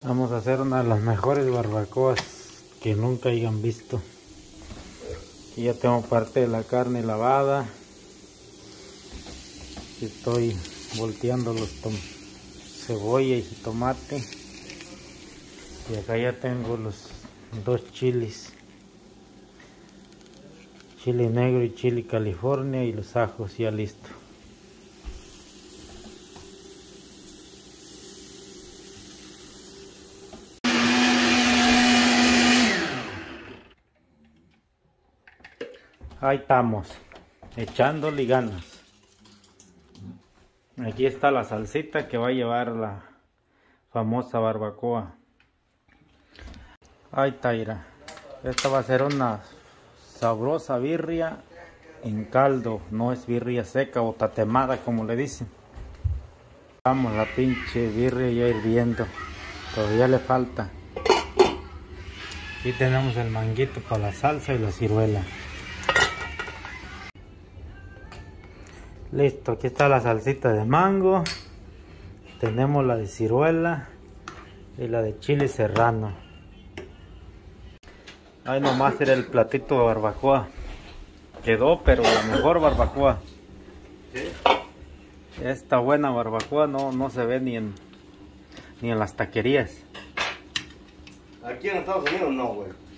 Vamos a hacer una de las mejores barbacoas que nunca hayan visto. Aquí ya tengo parte de la carne lavada. Aquí estoy volteando los cebolla y tomate. Y acá ya tengo los dos chiles. Chile negro y chile California y los ajos ya listos. Ahí estamos, echándole ganas. Aquí está la salsita que va a llevar la famosa barbacoa. Ahí está, mira. Esta va a ser una sabrosa birria en caldo. No es birria seca o tatemada como le dicen. Vamos, la pinche birria ya hirviendo. Todavía le falta. Aquí tenemos el manguito para la salsa y la ciruela. Listo, aquí está la salsita de mango. Tenemos la de ciruela y la de chile serrano. Ahí nomás era el platito de barbacoa. Quedó, pero la mejor barbacoa. Esta buena barbacoa no se ve ni en las taquerías. Aquí en Estados Unidos no, güey.